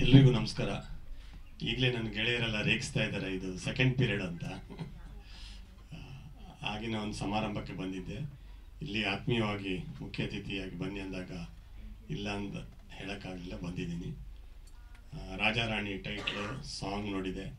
ಎಲ್ರಿಗೂ ನಮಸ್ಕಾರ. ಈಗಲೇ ನನ್ನ ಗೆಳೆಯರೆಲ್ಲ ರೇಗಿಸ್ತಾ ಇದ್ದಾರೆ, ಇದು ಸೆಕೆಂಡ್ ಪೀರಿಯಡ್ ಅಂತ. ಆಗಿನ ಒಂದು ಸಮಾರಂಭಕ್ಕೆ ಬಂದಿದ್ದೆ. ಇಲ್ಲಿ ಆತ್ಮೀಯವಾಗಿ ಮುಖ್ಯ ಅತಿಥಿಯಾಗಿ ಬನ್ನಿ ಅಂದಾಗ ಇಲ್ಲ ಅಂತ ಹೇಳೋಕ್ಕಾಗಲಿಲ್ಲ, ಬಂದಿದ್ದೀನಿ. ರಾಜಾರಾಣಿ ಟೈಟ್ಲು ಸಾಂಗ್ ನೋಡಿದೆ.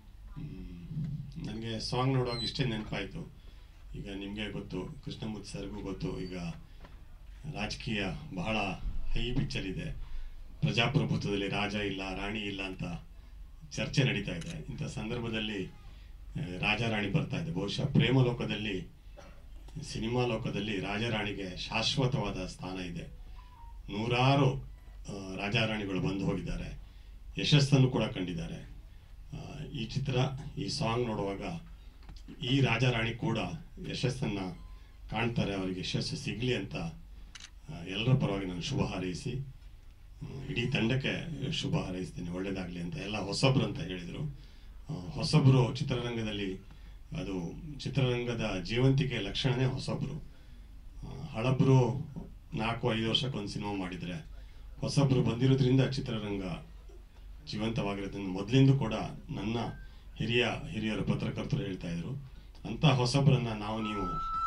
ನನಗೆ ಸಾಂಗ್ ನೋಡುವಾಗ ಇಷ್ಟೇ ನೆನಪಾಯಿತು. ಈಗ ನಿಮಗೆ ಗೊತ್ತು, ಕೃಷ್ಣಮೂರ್ತಿ ಸರ್ಗೂ ಗೊತ್ತು, ಈಗ ರಾಜಕೀಯ ಬಹಳ ಹೈ ಪಿಚ್ಚಲ್ಲಿದೆ. ಪ್ರಜಾಪ್ರಭುತ್ವದಲ್ಲಿ ರಾಜ ಇಲ್ಲ, ರಾಣಿ ಇಲ್ಲ ಅಂತ ಚರ್ಚೆ ನಡೀತಾ ಇದೆ. ಇಂಥ ಸಂದರ್ಭದಲ್ಲಿ ರಾಜಾರಾಣಿ ಬರ್ತಾ ಇದೆ. ಬಹುಶಃ ಪ್ರೇಮ ಲೋಕದಲ್ಲಿ, ಸಿನಿಮಾ ಲೋಕದಲ್ಲಿ ರಾಜಾರಾಣಿಗೆ ಶಾಶ್ವತವಾದ ಸ್ಥಾನ ಇದೆ. ನೂರಾರು ರಾಜಾರಾಣಿಗಳು ಬಂದು ಹೋಗಿದ್ದಾರೆ, ಯಶಸ್ಸನ್ನು ಕೂಡ ಕಂಡಿದ್ದಾರೆ. ಈ ಚಿತ್ರ, ಈ ಸಾಂಗ್ ನೋಡುವಾಗ ಈ ರಾಜಾರಾಣಿ ಕೂಡ ಯಶಸ್ಸನ್ನು ಕಾಣ್ತಾರೆ. ಅವರಿಗೆ ಯಶಸ್ಸು ಸಿಗಲಿ ಅಂತ ಎಲ್ಲರ ಪರವಾಗಿ ನಾನು ಶುಭ ಹಾರೈಸಿ, ಇಡೀ ತಂಡಕ್ಕೆ ಶುಭ ಹಾರೈಸ್ತೀನಿ, ಒಳ್ಳೆಯದಾಗಲಿ ಅಂತ. ಎಲ್ಲ ಹೊಸಬ್ರು ಅಂತ ಹೇಳಿದರು. ಹೊಸಬ್ರು ಚಿತ್ರರಂಗದಲ್ಲಿ, ಅದು ಚಿತ್ರರಂಗದ ಜೀವಂತಿಕೆ ಲಕ್ಷಣನೇ ಹೊಸಬ್ರು. ಹಳಬ್ರು 4-5 ವರ್ಷಕ್ಕೊಂದು ಸಿನಿಮಾ ಮಾಡಿದರೆ, ಹೊಸಬ್ರು ಬಂದಿರೋದ್ರಿಂದ ಚಿತ್ರರಂಗ ಜೀವಂತವಾಗಿರೋದ್ರಿಂದ ಮೊದಲಿಂದ ಕೂಡ ನನ್ನ ಹಿರಿಯರು ಪತ್ರಕರ್ತರು ಹೇಳ್ತಾ ಇದ್ರು, ಅಂಥ ಹೊಸಬ್ರನ್ನ ನೀವು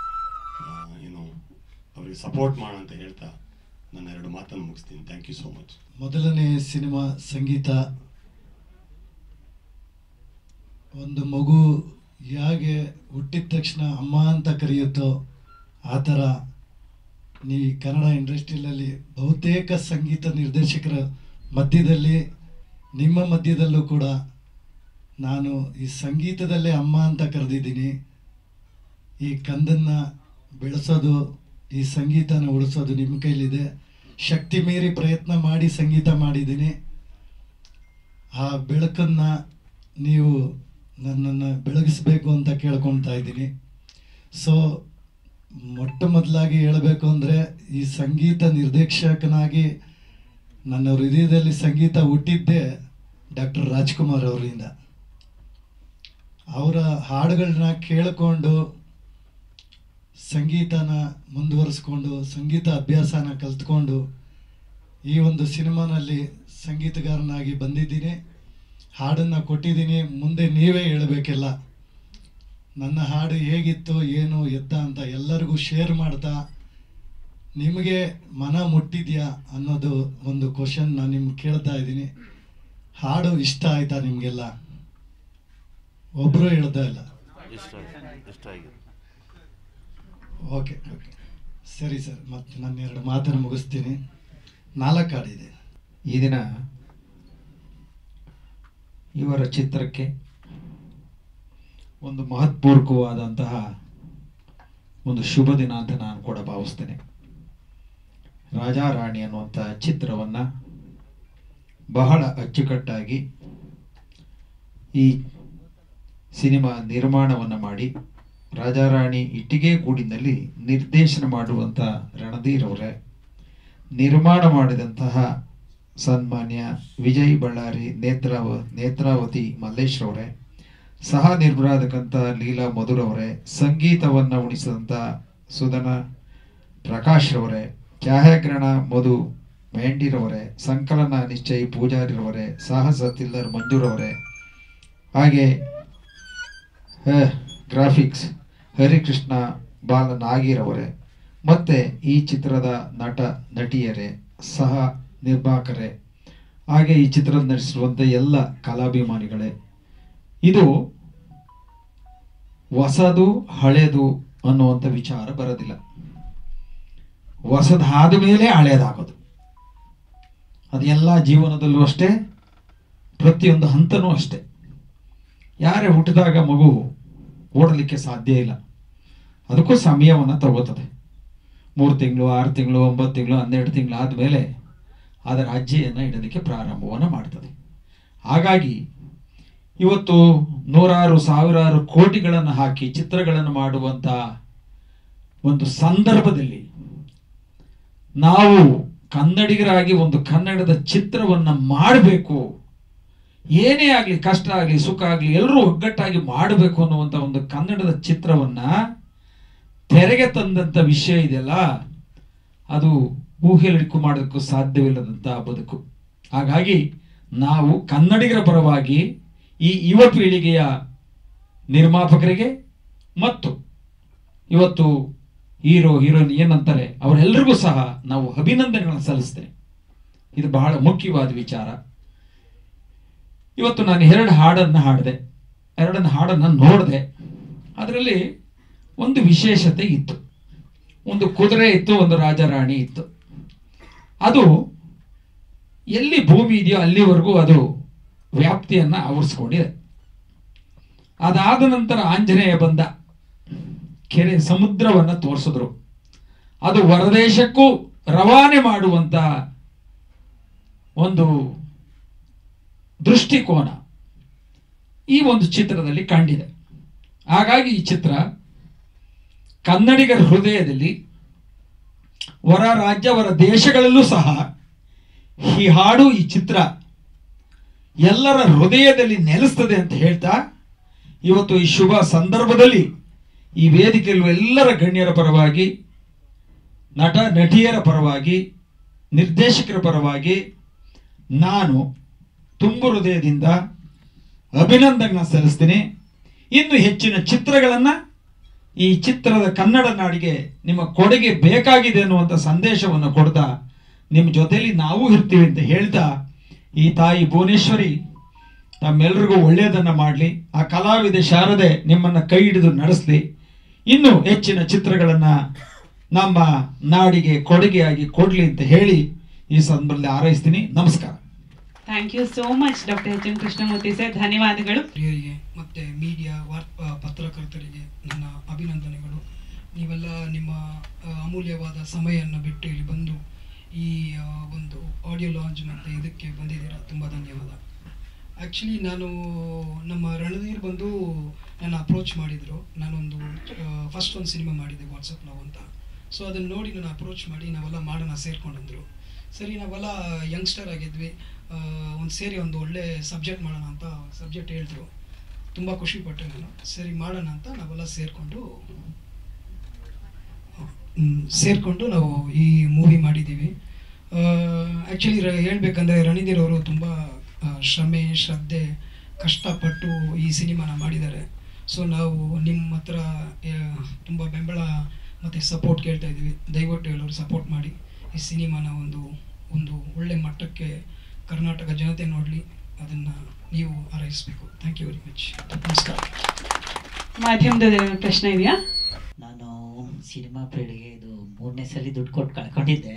ಅವರಿಗೆ ಸಪೋರ್ಟ್ ಮಾಡೋಣ ಅಂತ ಹೇಳ್ತಾ ನನ್ನ 2 ಮಾತನ್ನು ಮುಗಿಸ್ತೀನಿ. Thank you so much. ಮೊದಲನೇ ಸಿನಿಮಾ ಸಂಗೀತ. ಒಂದು ಮಗು ಹೇಗೆ ಹುಟ್ಟಿದ ತಕ್ಷಣ ಅಮ್ಮ ಅಂತ ಕರೆಯುತ್ತೋ ಆ ಥರ ಈ ಕನ್ನಡ ಇಂಡಸ್ಟ್ರಿಯಲ್ಲಿ ಬಹುತೇಕ ಸಂಗೀತ ನಿರ್ದೇಶಕರ ಮಧ್ಯದಲ್ಲಿ, ನಿಮ್ಮ ಮಧ್ಯದಲ್ಲೂ ಕೂಡ ನಾನು ಈ ಸಂಗೀತದಲ್ಲೇ ಅಮ್ಮ ಅಂತ ಕರೆದಿದ್ದೀನಿ. ಈ ಕಂದನ್ನು ಬೆಳೆಸೋದು, ಈ ಸಂಗೀತನ ಉಳಿಸೋದು ನಿಮ್ಮ ಕೈಲಿದೆ. ಶಕ್ತಿ ಮೀರಿ ಪ್ರಯತ್ನ ಮಾಡಿ ಸಂಗೀತ ಮಾಡಿದ್ದೀನಿ. ಆ ಬೆಳಕನ್ನು ನೀವು ನನ್ನನ್ನು ಬೆಳಗಿಸ್ಬೇಕು ಅಂತ ಕೇಳ್ಕೊಳ್ತಾ ಇದ್ದೀನಿ. ಸೊ ಮೊಟ್ಟ ಮೊದಲಾಗಿ ಹೇಳಬೇಕು ಅಂದರೆ, ಈ ಸಂಗೀತ ನಿರ್ದೇಶಕನಾಗಿ ನನ್ನ ಹೃದಯದಲ್ಲಿ ಸಂಗೀತ ಹುಟ್ಟಿದ್ದೇ ಡಾಕ್ಟರ್ ರಾಜ್ಕುಮಾರ್ ಅವರಿಂದ. ಅವರ ಹಾಡುಗಳನ್ನ ಕೇಳಿಕೊಂಡು ಸಂಗೀತನ ಮುಂದುವರಿಸ್ಕೊಂಡು, ಸಂಗೀತ ಅಭ್ಯಾಸನ ಕಲ್ತ್ಕೊಂಡು ಈ ಒಂದು ಸಿನಿಮಾನಲ್ಲಿ ಸಂಗೀತಗಾರನಾಗಿ ಬಂದಿದ್ದೀನಿ. ಹಾಡನ್ನು ಕೊಟ್ಟಿದ್ದೀನಿ. ಮುಂದೆ ನೀವೇ ಹೇಳಬೇಕೆಲ್ಲ, ನನ್ನ ಹಾಡು ಹೇಗಿತ್ತು, ಏನು ಎತ್ತ ಅಂತ ಎಲ್ಲರಿಗೂ ಶೇರ್ ಮಾಡ್ತಾ, ನಿಮಗೆ ಮನ ಮುಟ್ಟಿದ್ಯಾ ಅನ್ನೋದು ಒಂದು ಕ್ವಶನ್ ನಾನು ನಿಮ್ಗೆ ಕೇಳ್ತಾ ಇದ್ದೀನಿ. ಹಾಡು ಇಷ್ಟ ಆಯ್ತಾ ನಿಮಗೆಲ್ಲ? ಒಬ್ಬರು ಹೇಳ್ತಾ ಇಲ್ಲ. ಓಕೆ ಓಕೆ, ಸರಿ ಸರ್. ಮತ್ತು ನಾನು 2 ಮಾತನ್ನು ಮುಗಿಸ್ತೀನಿ. 4 ಹಾಡಿದೆ ಈ ದಿನ. ಇವರ ಚಿತ್ರಕ್ಕೆ ಒಂದು ಮಹತ್ಪೂರ್ವಕವಾದಂತಹ ಒಂದು ಶುಭ ದಿನ ಅಂತ ನಾನು ಕೂಡ ಭಾವಿಸ್ತೇನೆ. ರಾಜಾರಾಣಿ ಅನ್ನುವಂಥ ಚಿತ್ರವನ್ನು ಬಹಳ ಅಚ್ಚುಕಟ್ಟಾಗಿ ಈ ಸಿನಿಮಾ ನಿರ್ಮಾಣವನ್ನು ಮಾಡಿ, ರಾಜಾರಾಣಿ ಇಟ್ಟಿಗೆ ಗೂಡಿನಲ್ಲಿ ನಿರ್ದೇಶನ ಮಾಡುವಂಥ ರಣಧೀರ್ ಅವರೇ, ನಿರ್ಮಾಣ ಮಾಡಿದಂತಹ ಸನ್ಮಾನ್ಯ ವಿಜಯ್ ಬಳ್ಳಾರಿ, ನೇತ್ರಾವತಿ ಮಲ್ಲೇಶ್ವರವರೇ, ಸಹ ನಿರ್ಮಾಣಕಂತ ಲೀಲಾ ಮಧುರವರೇ, ಸಂಗೀತವನ್ನು ಉಣಿಸಿದಂಥ ಸುಧನ ಪ್ರಕಾಶ್ರವರೇ, ಛಾಯಾಗ್ರಹಣ ಮಧು ಮೆಹಂಡಿರವರೇ, ಸಂಕಲನ ನಿಶ್ಚಯ್ ಪೂಜಾರಿರವರೇ, ಸಾಹಸ ತಿಲ್ಲರ್ ಮಂಜೂರವರೇ, ಹಾಗೆ ಗ್ರಾಫಿಕ್ಸ್ ಹರಿಕೃಷ್ಣ ಬಾಲನಾಗಿರವರೇ, ಮತ್ತು ಈ ಚಿತ್ರದ ನಟ ನಟಿಯರೇ, ಸಹ ನಿರ್ಮಾಪಕರೇ, ಹಾಗೆ ಈ ಚಿತ್ರ ನಡೆಸಿರುವಂಥ ಎಲ್ಲ ಕಲಾಭಿಮಾನಿಗಳೇ. ಇದು ಹೊಸದು ಹಳೆಯದು ಅನ್ನುವಂಥ ವಿಚಾರ ಬರೋದಿಲ್ಲ. ಹೊಸದಾದ ಮೇಲೆ ಹಳೆಯದಾಗೋದು, ಅದು ಎಲ್ಲ ಜೀವನದಲ್ಲೂ ಅಷ್ಟೇ, ಪ್ರತಿಯೊಂದು ಹಂತನೂ ಅಷ್ಟೇ. ಯಾರೇ ಹುಟ್ಟಿದಾಗ ಮಗು ಓಡಲಿಕ್ಕೆ ಸಾಧ್ಯ ಇಲ್ಲ, ಅದಕ್ಕೂ ಸಮಯವನ್ನು ತಗೋತದೆ. 3 ತಿಂಗಳು, 6 ತಿಂಗಳು, 9 ತಿಂಗಳು, 12 ತಿಂಗಳು ಆದಮೇಲೆ ಅದರ ಹೆಜ್ಜೆಯನ್ನು ಇಡೋದಕ್ಕೆ ಪ್ರಾರಂಭವನ್ನು ಮಾಡ್ತದೆ. ಹಾಗಾಗಿ ಇವತ್ತು ನೂರಾರು ಸಾವಿರಾರು ಕೋಟಿಗಳನ್ನು ಹಾಕಿ ಚಿತ್ರಗಳನ್ನು ಮಾಡುವಂಥ ಒಂದು ಸಂದರ್ಭದಲ್ಲಿ ನಾವು ಕನ್ನಡಿಗರಾಗಿ ಒಂದು ಕನ್ನಡದ ಚಿತ್ರವನ್ನು ಮಾಡಬೇಕು, ಏನೇ ಆಗಲಿ, ಕಷ್ಟ ಆಗಲಿ, ಸುಖ ಆಗಲಿ, ಎಲ್ಲರೂ ಒಗ್ಗಟ್ಟಾಗಿ ಮಾಡಬೇಕು ಅನ್ನುವಂಥ ಒಂದು ಕನ್ನಡದ ಚಿತ್ರವನ್ನು ತೆರೆಗೆ ತಂದಂಥ ವಿಷಯ ಇದೆಯಲ್ಲ, ಅದು ಊಹೆಲಿಕ್ಕೂ ಮಾಡೋದಕ್ಕೂ ಸಾಧ್ಯವಿಲ್ಲದಂಥ ಬದುಕು. ಹಾಗಾಗಿ ನಾವು ಕನ್ನಡಿಗರ ಪರವಾಗಿ ಈ ಯುವ ಪೀಳಿಗೆಯ ನಿರ್ಮಾಪಕರಿಗೆ ಮತ್ತು ಇವತ್ತು ಹೀರೋ ಹೀರೋಯಿನ್ ಏನಂತಾರೆ ಅವರೆಲ್ಲರಿಗೂ ಸಹ ನಾವು ಅಭಿನಂದನೆಗಳನ್ನು ಸಲ್ಲಿಸ್ತೇನೆ. ಇದು ಬಹಳ ಮುಖ್ಯವಾದ ವಿಚಾರ. ಇವತ್ತು ನಾನು 2 ಹಾಡನ್ನು ಹಾಡಿದೆ, 2 ಹಾಡನ್ನು ನೋಡಿದೆ. ಅದರಲ್ಲಿ ಒಂದು ವಿಶೇಷತೆ ಇತ್ತು. ಒಂದು ಕುದುರೆ ಇತ್ತು, ಒಂದು ರಾಜರಾಣಿ ಇತ್ತು. ಅದು ಎಲ್ಲಿ ಭೂಮಿ ಇದೆಯೋ ಅಲ್ಲಿವರೆಗೂ ಅದು ವ್ಯಾಪ್ತಿಯನ್ನು ಆವರಿಸ್ಕೊಂಡಿದೆ. ಅದಾದ ನಂತರ ಆಂಜನೇಯ ಬಂದ, ಕೆರೆ ಸಮುದ್ರವನ್ನು ತೋರಿಸಿದ್ರು. ಅದು ಹೊರದೇಶಕ್ಕೂ ರವಾನೆ ಮಾಡುವಂತ ಒಂದು ದೃಷ್ಟಿಕೋನ ಈ ಒಂದು ಚಿತ್ರದಲ್ಲಿ ಕಂಡಿದೆ. ಹಾಗಾಗಿ ಈ ಚಿತ್ರ ಕನ್ನಡಿಗರ ಹೃದಯದಲ್ಲಿ, ಹೊರ ರಾಜ್ಯ ಹೊರ ದೇಶಗಳಲ್ಲೂ ಸಹ ಈ ಹಾಡು, ಈ ಚಿತ್ರ ಎಲ್ಲರ ಹೃದಯದಲ್ಲಿ ನೆಲೆಸ್ತದೆ ಅಂತ ಹೇಳ್ತಾ, ಇವತ್ತು ಈ ಶುಭ ಸಂದರ್ಭದಲ್ಲಿ ಈ ವೇದಿಕೆಯಲ್ಲೂ ಎಲ್ಲರ ಗಣ್ಯರ ಪರವಾಗಿ, ನಟ ನಟಿಯರ ಪರವಾಗಿ, ನಿರ್ದೇಶಕರ ಪರವಾಗಿ ನಾನು ತುಂಬು ಹೃದಯದಿಂದ ಅಭಿನಂದನೆ ಸಲ್ಲಿಸ್ತೀನಿ. ಇನ್ನು ಹೆಚ್ಚಿನ ಚಿತ್ರಗಳನ್ನು, ಈ ಚಿತ್ರದ ಕನ್ನಡ ನಾಡಿಗೆ ನಿಮ್ಮ ಕೊಡುಗೆ ಬೇಕಾಗಿದೆ ಅನ್ನುವಂಥ ಸಂದೇಶವನ್ನು ಕೊಡ್ತಾ ನಿಮ್ಮ ಜೊತೆಲಿ ನಾವು ಇರ್ತೀವಿ ಅಂತ ಹೇಳ್ತಾ, ಈ ತಾಯಿ ಭುವನೇಶ್ವರಿ ತಮ್ಮೆಲ್ಲರಿಗೂ ಒಳ್ಳೆಯದನ್ನು ಮಾಡಲಿ. ಆ ಕಲಾವಿದೆ ಶಾರದೆ ನಿಮ್ಮನ್ನು ಕೈ ಹಿಡಿದು ನಡೆಸಲಿ. ಇನ್ನೂ ಹೆಚ್ಚಿನ ಚಿತ್ರಗಳನ್ನು ನಮ್ಮ ನಾಡಿಗೆ ಕೊಡುಗೆಯಾಗಿ ಕೊಡಲಿ ಅಂತ ಹೇಳಿ ಈ ಸಂದರ್ಭದಲ್ಲಿ ಹಾರೈಸ್ತೀನಿ. ನಮಸ್ಕಾರ. Thank you so much doctor H M Krishnamurthy sir, ಧನ್ಯವಾದಗಳು. ಪ್ರಿಯರಿಗೆ ಮತ್ತು ಮೀಡಿಯಾ ಪತ್ರಕರ್ತರಿಗೆ ನನ್ನ ಅಭಿನಂದನೆಗಳು. ನೀವೆಲ್ಲ ನಿಮ್ಮ ಅಮೂಲ್ಯವಾದ ಸಮಯವನ್ನು ಬಿಟ್ಟು ಇಲ್ಲಿ ಬಂದು ಈ ಒಂದು ಆಡಿಯೋ ಲಾಂಚ್ ಮತ್ತು ಇದಕ್ಕೆ ಬಂದಿದ್ದೀರಾ, ತುಂಬ ಧನ್ಯವಾದ. ಆ್ಯಕ್ಚುಲಿ ನಾನು ನಮ್ಮ ರಣಧೀರ್ ಬಂದು ನನ್ನ ಅಪ್ರೋಚ್ ಮಾಡಿದರು. ನಾನೊಂದು ಫಸ್ಟ್ ಒಂದು ಸಿನಿಮಾ ಮಾಡಿದ್ದೆ, ವಾಟ್ಸಪ್ ಲವ್ ಅಂತ. ಸೊ ಅದನ್ನು ನೋಡಿ ನಾನು ಅಪ್ರೋಚ್ ಮಾಡಿ ನಾವೆಲ್ಲ ಮಾಡೋಣ ಸೇರ್ಕೊಂಡಂದರು. ಸರಿ, ನಾವೆಲ್ಲ ಯಂಗ್ಸ್ಟರ್ ಆಗಿದ್ವಿ, ಒಂದು ಸೇರಿ ಒಂದು ಒಳ್ಳೆ ಸಬ್ಜೆಕ್ಟ್ ಮಾಡೋಣ ಅಂತ ಸಬ್ಜೆಕ್ಟ್ ಹೇಳಿದ್ರು. ತುಂಬ ಖುಷಿಪಟ್ಟೆ ನಾನು. ಸರಿ ಮಾಡೋಣ ಅಂತ ನಾವೆಲ್ಲ ಸೇರಿಕೊಂಡು ನಾವು ಈ ಮೂವಿ ಮಾಡಿದ್ದೀವಿ. ಆ್ಯಕ್ಚುಲಿ ಹೇಳ್ಬೇಕಂದ್ರೆ ರಣಧೀರ್ ಅವರು ತುಂಬ ಶ್ರಮೆ, ಶ್ರದ್ಧೆ, ಕಷ್ಟಪಟ್ಟು ಈ ಸಿನಿಮಾನ ಮಾಡಿದ್ದಾರೆ. ಸೊ ನಾವು ನಿಮ್ಮ ಹತ್ರ ತುಂಬ ಬೆಂಬಲ ಮತ್ತು ಸಪೋರ್ಟ್ ಕೇಳ್ತಾ ಇದ್ದೀವಿ. ದಯವಿಟ್ಟು ಎಲ್ಲರೂ ಸಪೋರ್ಟ್ ಮಾಡಿ ಈ ಸಿನಿಮಾನ ಒಂದು ಒಳ್ಳೆ ಮಟ್ಟಕ್ಕೆ ಕರ್ನಾಟಕ ಜನತೆ ನೋಡಲಿ, ಅದನ್ನು ನೀವು ಹಾರೈಸಬೇಕು. Thank you very much. ನಮಸ್ಕಾರ. ಮಾಧ್ಯಮದ ಪ್ರಶ್ನೆ ಇದೆಯಾ? ನಾನು ಸಿನಿಮಾ ಪೀಳಿಗೆ ಇದು 3ನೇ ಸಲ ದುಡ್ಡು ಕೊಟ್ಟು ಕಳ್ಕೊಂಡಿದ್ದೆ.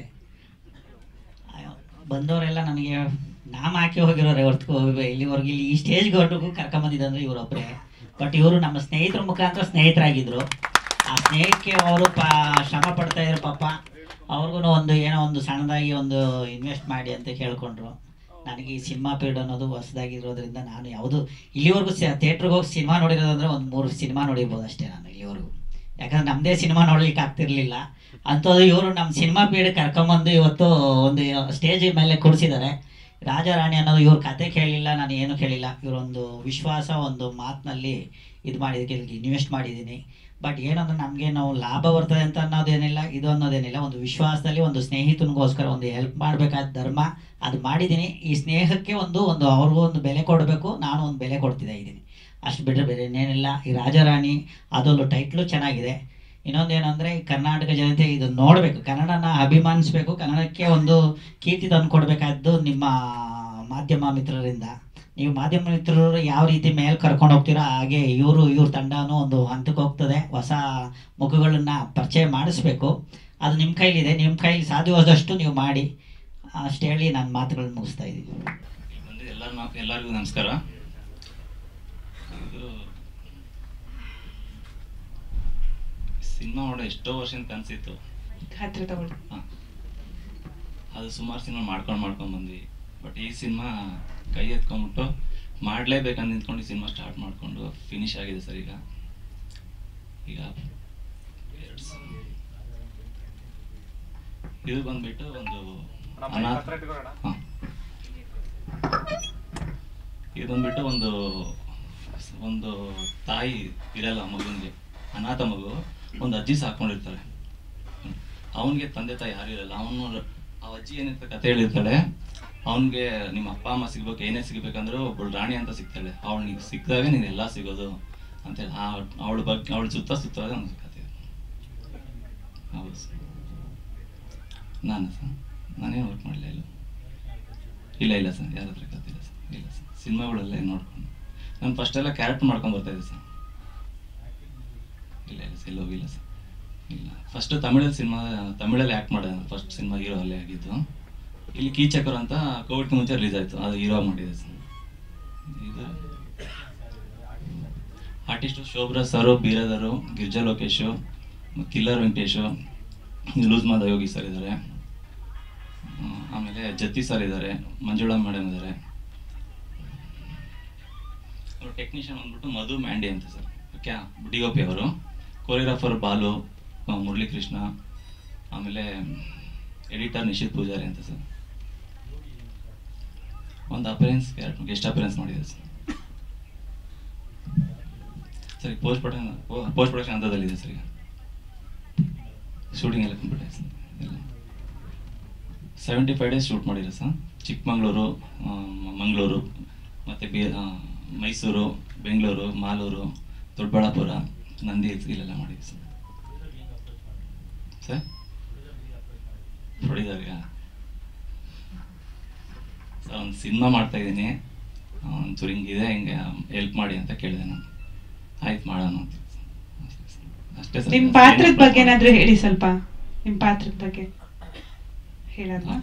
ಬಂದವರೆಲ್ಲ ನನಗೆ ನಾಮ ಹಾಕಿ ಹೋಗಿರೋರೆ ಹೊರತು ಇಲ್ಲಿವರೆಗೂ ಇಲ್ಲಿ ಈ ಸ್ಟೇಜ್ವರೆಗೂ ಕರ್ಕೊಂಬಂದಿದ್ದಂದ್ರೆ ಇವರೊಬ್ಬರೇ. ಬಟ್ ಇವರು ನಮ್ಮ ಸ್ನೇಹಿತರ ಮುಖಾಂತರ ಸ್ನೇಹಿತರಾಗಿದ್ದರು. ಆ ಸ್ನೇಹಕ್ಕೆ ಅವರು ಶ್ರಮ ಪಡ್ತಾ ಇದ್ರು. ಪಾಪ ಅವ್ರಿಗೂ ಏನೋ ಒಂದು ಸಣ್ಣದಾಗಿ ಒಂದು ಇನ್ವೆಸ್ಟ್ ಮಾಡಿ ಅಂತ ಕೇಳ್ಕೊಂಡ್ರು. ನನಗೆ ಈ ಸಿನಿಮಾ ಪೀರಿಯಡ್ ಅನ್ನೋದು ಹೊಸದಾಗಿರೋದ್ರಿಂದ ನಾನು ಯಾವುದು ಇಲ್ಲಿವರೆಗೂ ಥಿಯೇಟ್ರಿಗೆ ಹೋಗಿ ಸಿನಿಮಾ ನೋಡಿರೋದಂದರೆ ಒಂದು 3 ಸಿನಿಮಾ ನೋಡಿರ್ಬೋದು ಅಷ್ಟೇ ನಾನು ಇಲ್ಲಿವರೆಗೂ. ಯಾಕಂದರೆ ನಮ್ಮದೇ ಸಿನಿಮಾ ನೋಡ್ಲಿಕ್ಕೆ ಆಗ್ತಿರ್ಲಿಲ್ಲ. ಅಂಥದ್ದು ಇವರು ನಮ್ಮ ಸಿನಿಮಾ ಪೀರಿಯಡ್ ಕರ್ಕೊಂಬಂದು ಇವತ್ತು ಒಂದು ಸ್ಟೇಜ್ ಮೇಲೆ ಕೂರಿಸಿದ್ದಾರೆ. ರಾಜಾರಾಣಿ ಅನ್ನೋದು ಇವ್ರ ಕತೆ ಕೇಳಿಲ್ಲ, ನಾನು ಏನು ಕೇಳಿಲ್ಲ. ಇವರೊಂದು ವಿಶ್ವಾಸ, ಒಂದು ಮಾತಿನಲ್ಲಿ ಇದು ಮಾಡಿದ್ದಕ್ಕೆ ಇನ್ವೆಸ್ಟ್ ಮಾಡಿದ್ದೀನಿ. ಬಟ್ ಏನಂದ್ರೆ ನಮಗೆ ನಾವು ಲಾಭ ಬರ್ತದೆ ಅಂತ ಅನ್ನೋದೇನಿಲ್ಲ, ಇದು ಅನ್ನೋದೇನಿಲ್ಲ. ಒಂದು ವಿಶ್ವಾಸದಲ್ಲಿ ಒಂದು ಸ್ನೇಹಿತನಿಗೋಸ್ಕರ ಒಂದು ಹೆಲ್ಪ್ ಮಾಡಬೇಕಾದ ಧರ್ಮ ಅದು ಮಾಡಿದ್ದೀನಿ. ಈ ಸ್ನೇಹಕ್ಕೆ ಒಂದು ಅವ್ರಿಗೂ ಒಂದು ಬೆಲೆ ಕೊಡಬೇಕು, ನಾನು ಒಂದು ಬೆಲೆ ಕೊಡ್ತಿದ್ದೆ ಇದ್ದೀನಿ. ಅಷ್ಟು ಬಿಟ್ಟರೆ ಬೇರೆ ಇನ್ನೇನಿಲ್ಲ. ಈ ರಾಜಾರಾಣಿ ಅದೊಂದು ಟೈಟ್ಲು ಚೆನ್ನಾಗಿದೆ. ಇನ್ನೊಂದೇನು ಅಂದರೆ ಈ ಕರ್ನಾಟಕ ಜನತೆ ಇದು ನೋಡಬೇಕು, ಕನ್ನಡನ ಅಭಿಮಾನಿಸಬೇಕು, ಕನ್ನಡಕ್ಕೆ ಒಂದು ಕೀರ್ತಿ ತಂದು ಕೊಡಬೇಕಾದ್ದು ನಿಮ್ಮ ಮಾಧ್ಯಮ ಮಿತ್ರರಿಂದ. ನೀವು ಮಾಧ್ಯಮ ಮಿತ್ರರು ಯಾವ ರೀತಿ ಮೇಲೆ ಕರ್ಕೊಂಡು ಹೋಗ್ತೀರೋ ಹಾಗೆ ಇವ್ರ ತಂಡನೂ ಒಂದು ಹಂತಕ್ಕೆ ಹೋಗ್ತದೆ. ಹೊಸ ಮುಖಗಳನ್ನ ಪರಿಚಯ ಮಾಡಿಸ್ಬೇಕು. ಅದು ನಿಮ್ಮ ಕೈಲಿದೆ. ನಿಮ್ಮ ಕೈಲಿ ಸಾಧ್ಯವಾದಷ್ಟು ನೀವು ಮಾಡಿ ಅಷ್ಟು ಹೇಳಿ ನಾನು ಮಾತುಗಳನ್ನ ಮುಗಿಸ್ತಾ ಇದ್ದೀನಿ. ಎಲ್ಲರಿಗೂ ನಮಸ್ಕಾರ. ಸಿನಿಮಾ ನೋಡೋ ಎಷ್ಟೋ ವರ್ಷದ ಕನಸಿತ್ತು. ಹತ್ರ ತಗೊಳ್ಳಿ. ಅದು ಸುಮಾರು ಸಿನಿಮಾ ಮಾಡ್ಕೊಂಡು ಬಂದ್ವಿ. ಬಟ್ ಈ ಸಿನಿಮಾ ಕೈ ಎತ್ಕೊಂಡ್ಬಿಟ್ಟು ಮಾಡಲೇಬೇಕಂತ ನಿಂತ್ಕೊಂಡು ಈ ಸಿನಿಮಾ ಸ್ಟಾರ್ಟ್ ಮಾಡಿಕೊಂಡು ಫಿನಿಶ್ ಆಗಿದೆ ಸರ್. ಈಗ ಇದು ಬಂದ್ಬಿಟ್ಟು ಇದು ಬಂದ್ಬಿಟ್ಟು ಒಂದು ತಾಯಿ ಇರಲ್ಲ ಮಗುನಿಗೆ, ಅನಾಥ ಮಗು, ಒಂದು ಅಜ್ಜಿ ಸಾಕೊಂಡಿರ್ತಾರೆ. ಅವನಿಗೆ ತಂದೆ ತಾಯಿ ಯಾರು ಇರಲ್ಲ. ಆ ಅಜ್ಜಿ ಏನಿರ್ತಾರೆ ಕತೆ ಹೇಳಿರ್ತಾಳೆ, ಅವನಿಗೆ ನಿಮ್ಮ ಅಪ್ಪ ಅಮ್ಮ ಸಿಗ್ಬೇಕು, ಏನೇ ಸಿಗ್ಬೇಕಂದ್ರೂ ಒಬ್ಬಳು ರಾಣಿ ಅಂತ ಸಿಗ್ತಾಳೆ, ಅವಳಿಗೆ ಸಿಕ್ಕಿದಾಗ ನೀನು ಎಲ್ಲ ಸಿಗೋದು ಅಂತೇಳಿ ಅವಳ ಬಗ್ಗೆ ಅವಳು ಸುತ್ತ ಒಂದು ಕತೆ. ಹೌದು ಸರ್. ನಾನು ಸರ್ ನಾನೇನು ವರ್ಕ್ ಮಾಡಲಿಲ್ಲ ಇಲ್ಲ ಸರ್, ಯಾರ ಹತ್ರ ಕತ್ತಿಲ್ಲ ಸರ್. ಇಲ್ಲ ಸರ್, ಸಿನಿಮಾಗಳೆಲ್ಲ ನೋಡ್ಕೊಂಡು ನಾನು ಫಸ್ಟೆಲ್ಲ ಕ್ಯಾರೆಕ್ಟರ್ ಮಾಡ್ಕೊಂಡು ಬರ್ತಾಯಿದ್ದೆ ಸರ್. ಇಲ್ಲ ಸರ್, ಇಲ್ಲಿ ಹೋಗಿಲ್ಲ ಸರ್. ಇಲ್ಲ, ಫಸ್ಟ್ ತಮಿಳಲ್ಲಿ ಆ್ಯಕ್ಟ್ ಮಾಡೋದು. ಫಸ್ಟ್ ಸಿನಿಮಾ ಹೀರೋ ಅಲ್ಲೇ ಆಗಿದ್ದು. ಇಲ್ಲಿ ಕೀಚಕರು ಅಂತ ಕೋವಿಡ್ಗೆ ಮುಂಚೆ ರಿಲೀಸ್ ಆಯಿತು, ಅದು ಹೀರೋ ಮಾಡಿದೆ ಸರ್. ಇದು ಆರ್ಟಿಸ್ಟು ಶೋಭ್ರಾ ಸರು, ಬೀರದರು, Girija Lokesh, killer Venkatesh, loose Mada Yogi sir ಇದ್ದಾರೆ, ಆಮೇಲೆ ಜತ್ತಿ ಸರ್ ಇದ್ದಾರೆ, ಮಂಜುಳಾ ಮೇಡಮ್ ಇದ್ದಾರೆ. ಅವರು ಟೆಕ್ನಿಷಿಯನ್ ಬಂದ್ಬಿಟ್ಟು ಮಧು ಮ್ಯಾಂಡಿ ಅಂತ ಸರ್, ಡಿ.ಒ.ಪಿ ಅವರು. ಕೊರಿಯೋಗ್ರಾಫರ್ ಬಾಲು, ಮುರಳಿ ಕೃಷ್ಣ, ಆಮೇಲೆ ಎಡಿಟರ್ ನಿಶಿತ್ ಪೂಜಾರಿ ಅಂತ ಸರ್. ಒಂದು ಅಪರೆನ್ಸ್ ಕ್ಯಾರೆಕ್ಟರ್ ಗೆಸ್ಟ್ ಅಪರೆನ್ಸ್ ಮಾಡಿದೆ ಸರ್. ಸರ್ ಈಗ ಪೋಸ್ಟ್ ಪ್ರೊಡಕ್ಷನ್ ಹಂತದಲ್ಲಿದೆ ಸರ್. ಈಗ ಶೂಟಿಂಗ್ ಎಲ್ಲ ಕಂಪ್ಲೀಟ್ ಆಯ್ತು ಸರ್. ಎಲ್ಲ 75 ಡೇಸ್ ಶೂಟ್ ಮಾಡಿದೆ ಸರ್. ಚಿಕ್ಕಮಗಳೂರು, ಮಂಗಳೂರು, ಮತ್ತು ಮೈಸೂರು, ಬೆಂಗಳೂರು, ಮಾಲೂರು, ದೊಡ್ಡಬಳ್ಳಾಪುರ, ನಂದಿ ಇಲ್ಲೆಲ್ಲ ಮಾಡಿದೆ ಸರ್. ಸರ್ ಹೊಡಿದಾಗ ಸರ್ ಒಂದು ಸಿನಿಮಾ ಮಾಡ್ತಾ ಇದ್ದೀನಿ, ಒಂಚೂರು ಹಿಂಗಿದೆ, ಹಿಂಗೆ ಹೆಲ್ಪ್ ಮಾಡಿ ಅಂತ ಕೇಳಿದೆ ನಾನು. ಆಯ್ತು ಮಾಡೋಣ ಅಂತ ಅಷ್ಟೇ ಸರ್. ನಿಮ್ಮ ಪಾತ್ರದ ಬಗ್ಗೆ ಏನಾದರೂ ಹೇಳಿ ಸ್ವಲ್ಪ. ನಿಮ್ಮ ಪಾತ್ರದ ಬಗ್ಗೆ ಹೇಳಲ್ವಾ?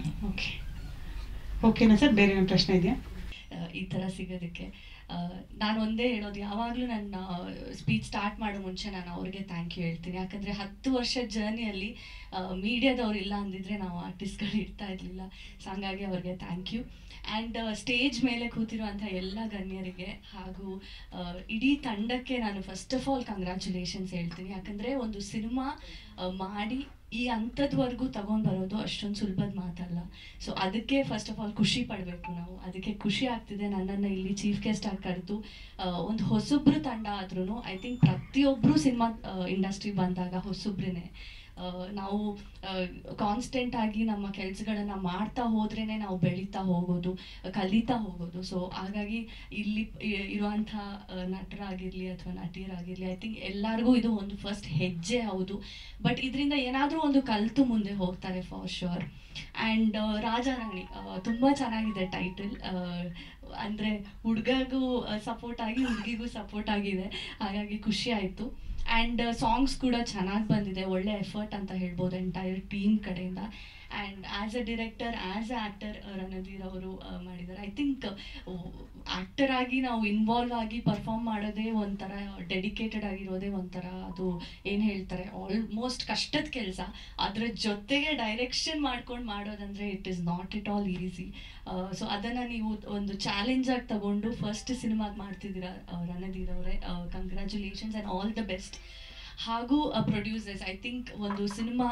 ಓಕೆನಾ ಸರ್? ಬೇರೆ ಏನು ಪ್ರಶ್ನೆ ಇದೆಯಾ? ಈ ಥರ ಸಿಗೋದಕ್ಕೆ ನಾನು ಒಂದೇ ಹೇಳೋದು, ಯಾವಾಗಲೂ ನನ್ನ ಸ್ಪೀಚ್ ಸ್ಟಾರ್ಟ್ ಮಾಡೋ ಮುಂಚೆ ನಾನು ಅವ್ರಿಗೆ ಥ್ಯಾಂಕ್ ಯು ಹೇಳ್ತೀನಿ. ಯಾಕಂದರೆ 10 ವರ್ಷದ ಜರ್ನಿಯಲ್ಲಿ ಮೀಡಿಯಾದವ್ರು ಇಲ್ಲ ಅಂದಿದ್ರೆ ನಾವು ಆರ್ಟಿಸ್ಟ್ಗಳು ಇರ್ತಾ ಇರಲಿಲ್ಲ. ಸೊ ಹಂಗಾಗಿ ಅವ್ರಿಗೆ ಥ್ಯಾಂಕ್ ಯು. ಆ್ಯಂಡ್ ಸ್ಟೇಜ್ ಮೇಲೆ ಕೂತಿರುವಂಥ ಎಲ್ಲ ಗಣ್ಯರಿಗೆ ಹಾಗೂ ಇಡೀ ತಂಡಕ್ಕೆ ನಾನು ಫಸ್ಟ್ ಆಫ್ ಆಲ್ ಕಂಗ್ರ್ಯಾಚುಲೇಷನ್ಸ್ ಹೇಳ್ತೀನಿ. ಯಾಕಂದರೆ ಒಂದು ಸಿನಿಮಾ ಮಾಡಿ ಈ ಹಂತದವರೆಗೂ ತಗೊಂಡು ಬರೋದು ಅಷ್ಟೊಂದು ಸುಲಭದ ಮಾತಲ್ಲ. ಸೊ ಅದಕ್ಕೆ ಫಸ್ಟ್ ಆಫ್ ಆಲ್ ಖುಷಿ ಪಡಬೇಕು ನಾವು. ಅದಕ್ಕೆ ಖುಷಿ ಆಗ್ತಿದೆ ನನ್ನನ್ನು ಇಲ್ಲಿ ಚೀಫ್ ಗೆಸ್ಟ್ ಆಗಿ ಕರೆದು. ಒಂದು ಹೊಸೊಬ್ರು ತಂಡ ಆದ್ರೂ ಐ ಥಿಂಕ್ ಪ್ರತಿಯೊಬ್ಬರು ಸಿನಿಮಾ ಇಂಡಸ್ಟ್ರಿ ಬಂದಾಗ ಹೊಸೊಬ್ರೇ. ನಾವು ಕಾನ್ಸ್ಟೆಂಟ್ ಆಗಿ ನಮ್ಮ ಕೆಲಸಗಳನ್ನು ಮಾಡ್ತಾ ಹೋದ್ರೇ ನಾವು ಬೆಳೀತಾ ಹೋಗೋದು, ಕಲಿತಾ ಹೋಗೋದು. ಸೊ ಹಾಗಾಗಿ ಇಲ್ಲಿ ಇರುವಂಥ ನಟರಾಗಿರಲಿ ಅಥವಾ ನಟಿಯರಾಗಿರಲಿ, ಐ ಥಿಂಕ್ ಎಲ್ಲರಿಗೂ ಇದು ಒಂದು ಫಸ್ಟ್ ಹೆಜ್ಜೆ ಹೌದು. ಬಟ್ ಇದರಿಂದ ಏನಾದರೂ ಒಂದು ಕಲಿತು ಮುಂದೆ ಹೋಗ್ತಾರೆ ಫಾರ್ ಶ್ಯೂರ್. ಆ್ಯಂಡ್ ರಾಜಾರಾಣಿ ತುಂಬ ಚೆನ್ನಾಗಿದೆ ಟೈಟಲ್. ಅಂದರೆ ಹುಡುಗಗೂ ಸಪೋರ್ಟ್ ಆಗಿ ಹುಡುಗಿಗೂ ಸಪೋರ್ಟ್ ಆಗಿದೆ, ಹಾಗಾಗಿ ಖುಷಿ ಆಯಿತು. ಆ್ಯಂಡ್ ಸಾಂಗ್ಸ್ ಕೂಡ ಚೆನ್ನಾಗಿ ಬಂದಿದೆ, ಒಳ್ಳೆ ಎಫರ್ಟ್ ಅಂತ ಹೇಳ್ಬೋದು ಎಂಟೈರ್ ಟೀಮ್ ಕಡೆಯಿಂದ. And as a director, as a actor Ranadheer ಅವರು ಮಾಡಿದ್ದಾರೆ. ಐ ಥಿಂಕ್ ಆ್ಯಕ್ಟರ್ ಆಗಿ ನಾವು ಇನ್ವಾಲ್ವ್ ಆಗಿ ಪರ್ಫಾರ್ಮ್ ಮಾಡೋದೇ ಒಂಥರ, ಡೆಡಿಕೇಟೆಡ್ ಆಗಿರೋದೇ ಒಂಥರ, ಅದು ಏನು ಹೇಳ್ತಾರೆ ಆಲ್ಮೋಸ್ಟ್ ಕಷ್ಟದ ಕೆಲಸ. ಅದರ ಜೊತೆಗೆ ಡೈರೆಕ್ಷನ್ ಮಾಡ್ಕೊಂಡು ಮಾಡೋದಂದರೆ it is not it all easy. So ಅದನ್ನು ನೀವು ಒಂದು ಚಾಲೆಂಜಾಗಿ ತಗೊಂಡು ಫಸ್ಟ್ ಸಿನಿಮಾಗೆ ಮಾಡ್ತಿದ್ದೀರಾ ರಣಧೀರ್ ಅವರೇ, congratulations and all the best. ಹಾಗೂ ಪ್ರೊಡ್ಯೂಸರ್ಸ್, ಐ ಥಿಂಕ್ ಒಂದು ಸಿನಿಮಾ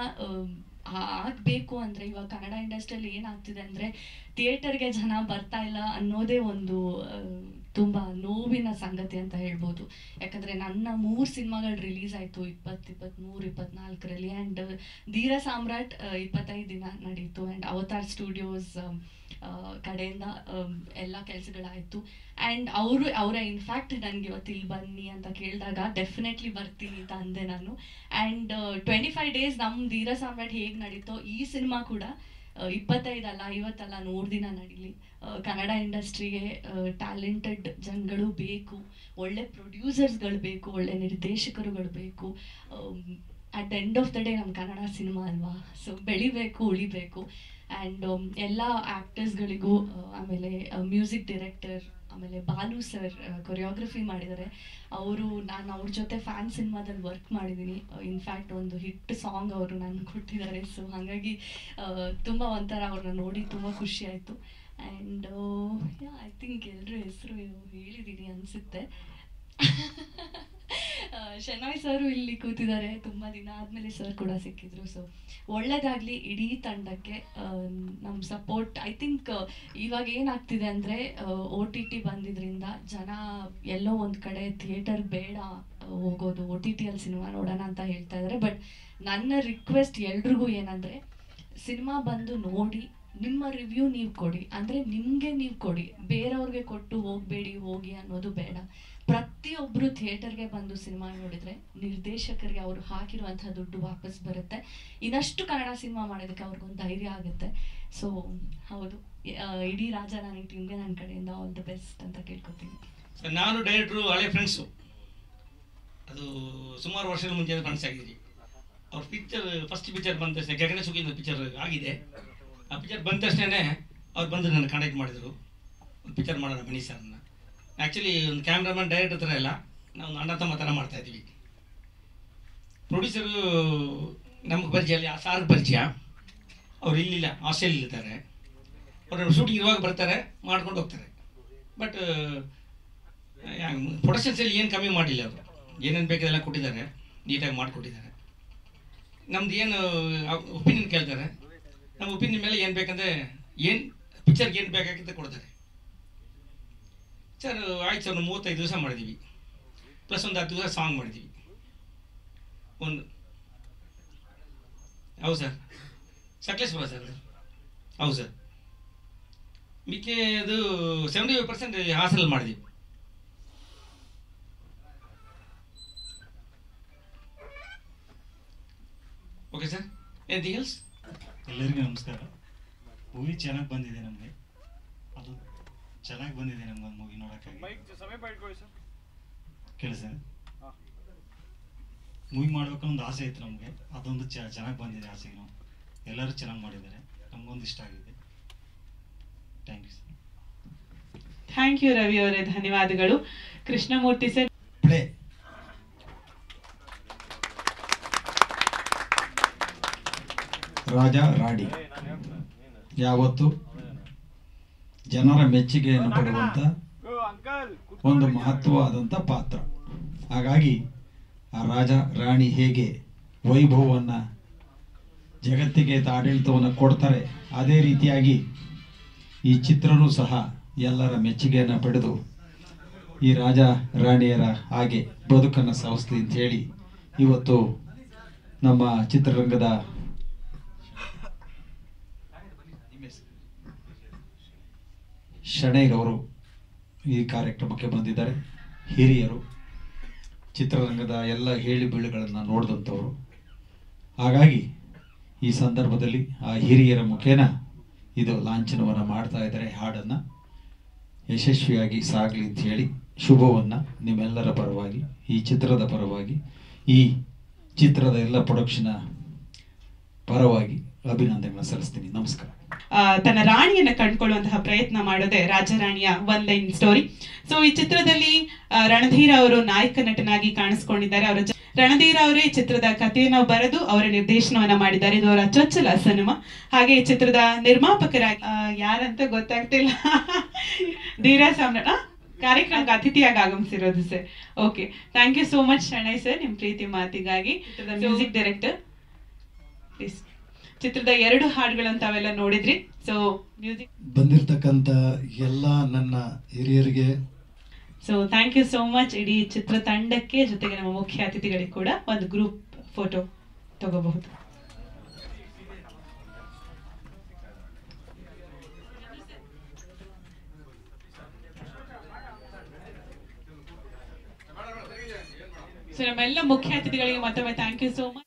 ಆಗಬೇಕು ಅಂದರೆ ಇವಾಗ ಕನ್ನಡ ಇಂಡಸ್ಟ್ರಿಯಲ್ಲಿ ಏನಾಗ್ತಿದೆ ಅಂದರೆ ಥಿಯೇಟರ್ಗೆ ಜನ ಬರ್ತಾ ಇಲ್ಲ ಅನ್ನೋದೇ ಒಂದು ತುಂಬ ನೋವಿನ ಸಂಗತಿ ಅಂತ ಹೇಳ್ಬೋದು. ಯಾಕಂದರೆ ನನ್ನ 3 ಸಿನಿಮಾಗಳು ರಿಲೀಸ್ ಆಯಿತು 2023, 2024ರಲ್ಲಿ. ಆ್ಯಂಡ್ ಧೀರ ಸಾಮ್ರಾಟ್ 25 ದಿನ ನಡೀತು. ಆ್ಯಂಡ್ ಅವತಾರ್ ಸ್ಟುಡಿಯೋಸ್ ಕಡೆಯಿಂದ ಎಲ್ಲ ಕೆಲಸಗಳಾಯಿತು. ಆ್ಯಂಡ್ ಅವರೇ ಇನ್ಫ್ಯಾಕ್ಟ್ ನನಗೆ ಇವತ್ತು ಇಲ್ಲಿ ಬನ್ನಿ ಅಂತ ಕೇಳಿದಾಗ ಡೆಫಿನೆಟ್ಲಿ ಬರ್ತೀನಿ ಅಂತ ಅಂದೆ ನಾನು. ಆ್ಯಂಡ್ 25 ಡೇಸ್ ನಮ್ಮ ಧೀರ ಸಾಮ್ರಾಟ್ ಹೇಗೆ ನಡೀತೋ ಈ ಸಿನಿಮಾ ಕೂಡ 25 ಅಲ್ಲ 50 ಅಲ್ಲ 100 ದಿನ ನಡೀಲಿ. ಕನ್ನಡ ಇಂಡಸ್ಟ್ರಿಗೆ ಟ್ಯಾಲೆಂಟೆಡ್ ಜನಗಳು ಬೇಕು, ಒಳ್ಳೆ ಪ್ರೊಡ್ಯೂಸರ್ಸ್ಗಳು ಬೇಕು, ಒಳ್ಳೆ ನಿರ್ದೇಶಕರುಗಳು ಬೇಕು. At the end of the day ನಮ್ಮ ಕನ್ನಡ ಸಿನಿಮಾ ಅಲ್ವಾ, ಸೊ ಬೆಳಿಬೇಕು, ಉಳಿಬೇಕು. ಆ್ಯಂಡ್ ಎಲ್ಲ ಆ್ಯಕ್ಟರ್ಸ್ಗಳಿಗೂ, ಆಮೇಲೆ ಮ್ಯೂಸಿಕ್ ಡೈರೆಕ್ಟರ್, ಆಮೇಲೆ ಬಾಲು ಸರ್ ಕೊರಿಯೋಗ್ರಫಿ ಮಾಡಿದ್ದಾರೆ. ನಾನು ಅವ್ರ ಜೊತೆ ಫ್ಯಾನ್ ಸಿನಿಮಾದಲ್ಲಿ ವರ್ಕ್ ಮಾಡಿದ್ದೀನಿ. ಇನ್ಫ್ಯಾಕ್ಟ್ ಒಂದು ಹಿಟ್ ಸಾಂಗ್ ಅವರು ನನಗೆ ಕೊಟ್ಟಿದ್ದಾರೆ. ಸೊ ಹಾಗಾಗಿ ತುಂಬ ಒಂಥರ ಅವ್ರನ್ನ ನೋಡಿ ತುಂಬ ಖುಷಿ ಆಯಿತು. ಆ್ಯಂಡ್ ಐ ಥಿಂಕ್ ಎಲ್ಲರೂ ಹೆಸರು ಹೇಳಿದ್ದೀನಿ ಅನಿಸುತ್ತೆ. ಶೆನಾಯ್ ಸರು ಇಲ್ಲಿ ಕೂತಿದ್ದಾರೆ, ತುಂಬ ದಿನ ಆದಮೇಲೆ ಸರ್ ಕೂಡ ಸಿಕ್ಕಿದ್ರು. ಸೊ ಒಳ್ಳೆಯದಾಗಲಿ ಇಡೀ ತಂಡಕ್ಕೆ. ನಮ್ಮ ಸಪೋರ್ಟ್ ಐ ಥಿಂಕ್ ಇವಾಗ ಏನಾಗ್ತಿದೆ ಅಂದರೆ OTT ಬಂದಿದ್ದರಿಂದ ಜನ ಎಲ್ಲೋ ಒಂದು ಕಡೆ ಥಿಯೇಟರ್ ಬೇಡ ಹೋಗೋದು, OTTಯಲ್ಲಿ ಸಿನಿಮಾ ನೋಡೋಣ ಅಂತ ಹೇಳ್ತಾ ಇದ್ದಾರೆ. ಬಟ್ ನನ್ನ ರಿಕ್ವೆಸ್ಟ್ ಎಲ್ರಿಗೂ ಏನಂದರೆ ಸಿನಿಮಾ ಬಂದು ನೋಡಿ ನಿಮ್ಮ ರಿವ್ಯೂ ನೀವು ಕೊಡಿ, ಅಂದರೆ ನಿಮಗೆ ನೀವು ಕೊಡಿ, ಬೇರೆಯವ್ರಿಗೆ ಕೊಟ್ಟು ಹೋಗಬೇಡಿ ಹೋಗಿ ಅನ್ನೋದು ಬೇಡ. ಪ್ರತಿಯೊಬ್ಬರು ಥಿಯೇಟರ್ಗೆ ಬಂದು ಸಿನಿಮಾ ನೋಡಿದರೆ ನಿರ್ದೇಶಕರಿಗೆ ಅವರು ಹಾಕಿರುವಂಥ ದುಡ್ಡು ವಾಪಸ್ ಬರುತ್ತೆ. ಇನ್ನಷ್ಟು ಕನ್ನಡ ಸಿನಿಮಾ ಮಾಡೋದಕ್ಕೆ ಅವ್ರಿಗೊಂದು ಧೈರ್ಯ ಆಗುತ್ತೆ. ಸೊ ಹೌದು, ಇಡೀ ರಾಜಾರಾಣಿ ಟೀಮ್ಗೆ ನನ್ನ ಕಡೆಯಿಂದ ಆಲ್ ದ ಬೆಸ್ಟ್ ಅಂತ ಕೇಳ್ಕೊತೀನಿ. ಸರ್, ನಾನು ಡೈರೆಕ್ಟ್ರು ಹಳೆ ಫ್ರೆಂಡ್ಸು, ಅದು ಸುಮಾರು ವರ್ಷಗಳ ಮುಂಚೆ ಫ್ರೆಂಡ್ಸ್ ಆಗಿದ್ದೀರಿ. ಅವ್ರ ಪಿಕ್ಚರ್ ಫಸ್ಟ್ ಪಿಕ್ಚರ್ ಬಂದ ತಕ್ಷಣ ಗಗನ ಸುಖಿಂದ ಪಿಕ್ಚರ್ ಆಗಿದೆ. ಆ ಪಿಕ್ಚರ್ ಬಂದ ತಕ್ಷಣ ಅವ್ರು ಬಂದು ನನ್ನ ಕಾಂಟ್ಯಾಕ್ಟ್ ಮಾಡಿದರು, ಒಂದು ಪಿಕ್ಚರ್ ಮಾಡೋಣ ಬನ್ನಿ ಸರ್. ಆ್ಯಕ್ಚುಲಿ ಒಂದು ಕ್ಯಾಮ್ರಾಮನ್ ಡೈರೆಕ್ಟರ್ ಥರ ಎಲ್ಲ ನಾವು ಅಣ್ಣ ತಮ್ಮ ಥರ ಮಾಡ್ತಾಯಿದ್ವಿ. ಪ್ರೊಡ್ಯೂಸರು ನಮಗೆ ಪರಿಚಯ ಅಲ್ಲಿ, ಆ ಸಾರ್ಗೆ ಪರಿಚಯ. ಅವ್ರು ಇಲ್ಲಿಲ್ಲ, ಆಸ್ಟ್ರೇಲಿಯಲ್ಲಿರ್ತಾರೆ. ಅವರು ಶೂಟಿಂಗ್ ಇರುವಾಗ ಬರ್ತಾರೆ, ಮಾಡ್ಕೊಂಡು ಹೋಗ್ತಾರೆ. ಬಟ್ ಪ್ರೊಡಕ್ಷನ್ಸಲ್ಲಿ ಏನು ಕಮ್ಮಿ ಮಾಡಿಲ್ಲ. ಅವರು ಏನೇನು ಬೇಕದೆಲ್ಲ ಕೊಟ್ಟಿದ್ದಾರೆ, ನೀಟಾಗಿ ಮಾಡಿಕೊಟ್ಟಿದ್ದಾರೆ. ನಮ್ದು ಏನು ಒಪಿನಿಯನ್ ಕೇಳ್ತಾರೆ, ನಮ್ಮ ಒಪಿನಿಯನ್ ಮೇಲೆ ಏನು ಬೇಕಂದರೆ ಏನು ಪಿಕ್ಚರ್ಗೆ ಏನು ಬೇಕಾಗಿತ್ತು ಕೊಡ್ತಾರೆ. ಸರ್ ಆಯ್ತು ಸರ್, 35 ದಿವಸ ಮಾಡಿದ್ದೀವಿ, ಪ್ಲಸ್ ಒಂದು 10 ದಿವಸ ಸಾಂಗ್ ಮಾಡಿದ್ದೀವಿ. ಒಂದು ಹೌದು ಸರ್, ಸಕಲೇಶ್ಪುರ ಸರ್. ಹೌದು ಸರ್, ಮಿಕ್ಕಿ ಅದು 75% ಹಾಸನಲ್ಲಿ ಮಾಡಿದ್ದೀವಿ. Okay sir, anything else? ಎಲ್ಲರಿಗೂ ನಮಸ್ಕಾರ. ಮೂವಿ ಚೆನ್ನಾಗಿ ಬಂದಿದೆ, ನಮಗೆ ಅದು ಚೆನ್ನಾಗಿ ಬಂದಿದೆ. ನಮ್ಗೊಂದು ಮೂವಿ ನೋಡೋಕ್ಕಾಗಿ ಕೆಲಸ ಮೂವಿ ಮಾಡ್ಬೇಕನ್ನೋ ಒಂದು ಆಸೆ ಇತ್ತು ನಮಗೆ. ಅದೊಂದು ಚೆನ್ನಾಗಿ ಬಂದಿದೆ. ಆಸೆಗೂ ಎಲ್ಲರೂ ಚೆನ್ನಾಗಿ ಮಾಡಿದ್ದಾರೆ, ನಮಗೊಂದು ಇಷ್ಟ ಆಗಿದೆ. Thank you sir. Thank you Ravi ಅವರೇ, ಧನ್ಯವಾದಗಳು. ಕೃಷ್ಣಮೂರ್ತಿ ಸರ್. ಪ್ಲೇ ರಾಜ ರಾಣಿ ಯಾವತ್ತು ಜನರ ಮೆಚ್ಚುಗೆಯನ್ನು ಪಡೆಯುವಂಥ ಒಂದು ಮಹತ್ವವಾದಂಥ ಪಾತ್ರ. ಹಾಗಾಗಿ ಆ ರಾಜ ರಾಣಿ ಹೇಗೆ ವೈಭವವನ್ನು ಜಗತ್ತಿಗೆ ಆಡಳಿತವನ್ನು ಕೊಡ್ತಾರೆ, ಅದೇ ರೀತಿಯಾಗಿ ಈ ಚಿತ್ರನೂ ಸಹ ಎಲ್ಲರ ಮೆಚ್ಚುಗೆಯನ್ನು ಪಡೆದು ಈ ರಾಜ ರಾಣಿಯರ ಹಾಗೆ ಬದುಕನ್ನು ಸಾಗಿಸ್ಲಿ ಅಂತ ಹೇಳಿ ಇವತ್ತು ನಮ್ಮ ಚಿತ್ರರಂಗದ ಶಣೈರವರು ಈ ಕಾರ್ಯಕ್ರಮಕ್ಕೆ ಬಂದಿದ್ದಾರೆ. ಹಿರಿಯರು, ಚಿತ್ರರಂಗದ ಎಲ್ಲ ಹೇಳಿ ಬೀಳುಗಳನ್ನು ನೋಡಿದಂಥವರು. ಹಾಗಾಗಿ ಈ ಸಂದರ್ಭದಲ್ಲಿ ಆ ಹಿರಿಯರ ಮುಖೇನ ಇದು ಲಾಂಛನವನ್ನು ಮಾಡ್ತಾ ಇದ್ದಾರೆ. ಹಾಡನ್ನು ಯಶಸ್ವಿಯಾಗಿ ಸಾಗಲಿ ಅಂತ ಹೇಳಿ ಶುಭವನ್ನು ನಿಮ್ಮೆಲ್ಲರ ಪರವಾಗಿ, ಈ ಚಿತ್ರದ ಪರವಾಗಿ, ಈ ಚಿತ್ರದ ಎಲ್ಲ ಪ್ರೊಡಕ್ಷನ್ ಪರವಾಗಿ ಅಭಿನಂದನೆಗಳನ್ನು ಸಲ್ಲಿಸ್ತೀನಿ. ನಮಸ್ಕಾರ. ತನ್ನ ರಾಣಿಯನ್ನ ಕಂಡುಕೊಳ್ಳುವಂತಹ ಪ್ರಯತ್ನ ಮಾಡೋದೇ ರಾಜರಾಣಿಯ ಒನ್ ಲೈನ್ ಸ್ಟೋರಿ. ಸೊ ಈ ಚಿತ್ರದಲ್ಲಿ ರಣಧೀರ ಅವರು ನಾಯಕ ನಟನಾಗಿ ಕಾಣಿಸ್ಕೊಂಡಿದ್ದಾರೆ. ಅವರ ರಣಧೀರ ಅವರೇ ಚಿತ್ರದ ಕಥೆಯನ್ನು ಬರೆದು ಅವರ ನಿರ್ದೇಶನವನ್ನ ಮಾಡಿದ್ದಾರೆ. ಇದು ಅವರ ಚೊಚ್ಚಲ ಸಿನಿಮಾ. ಹಾಗೆ ಈ ಚಿತ್ರದ ನಿರ್ಮಾಪಕರಾಗಿ ಯಾರಂತ ಗೊತ್ತಾಗ್ತಿಲ್ಲ, ಧೀರ ಸಾಮ್ರಾಟ್ ಕಾರ್ಯಕ್ರಮಕ್ಕೆ ಅತಿಥಿಯಾಗಿ ಆಗಮಿಸಿರೋದು sir. Okay, thank you so much Shenoy sir, ನಿಮ್ಮ ಪ್ರೀತಿ ಮಾತಿಗಾಗಿ. ಚಿತ್ರದ ಮ್ಯೂಸಿಕ್ ಡೈರೆಕ್ಟರ್ ಪ್ಲೀಸ್. ಚಿತ್ರದ 2 ಹಾಡುಗಳನ್ನು ತಾವೆಲ್ಲ ನೋಡಿದ್ರಿ. ಸೊ ಮ್ಯೂಸಿಕ್ ಬಂದಿರತಕ್ಕಂಥ ಎಲ್ಲ ನನ್ನ ಹಿರಿಯರಿಗೆ so thank you so much. ಇಡೀ ಚಿತ್ರತಂಡಕ್ಕೆ, ಜೊತೆಗೆ ನಮ್ಮ ಮುಖ್ಯ ಅತಿಥಿಗಳಿಗೆ ಕೂಡ ಒಂದು ಗ್ರೂಪ್ ಫೋಟೋ ತಗೋಬಹುದು. ಸೊ ನಮ್ಮೆಲ್ಲ ಮುಖ್ಯ ಅತಿಥಿಗಳಿಗೆ ಮತ್ತೊಮ್ಮೆ thank you so much.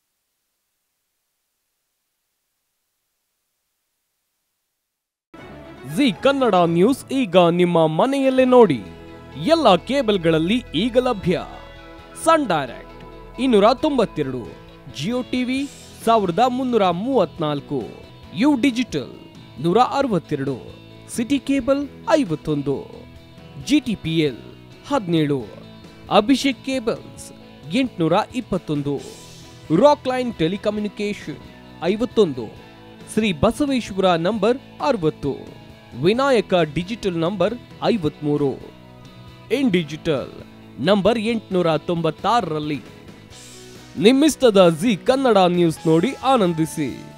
Zee Kannada news ಈಗ ನಿಮ್ಮ ಮನೆಯಲ್ಲೇ ನೋಡಿ. ಎಲ್ಲ ಕೇಬಲ್ಗಳಲ್ಲಿ ಈಗ ಲಭ್ಯ. Sun Direct 292, Jio TV 1334, U digital 162, city cable 51, GTPL 17, Abhishek cables 821, rock line telecommunication 51, Shri Basaveshwara number 60, Vinayaka digital number 53, in digital number 896ರಲ್ಲಿ. ನಿಮ್ಮಿಸ್ತದ ಜಿ ಕನ್ನಡ ನ್ಯೂಸ್ ನೋಡಿ ಆನಂದಿಸಿ.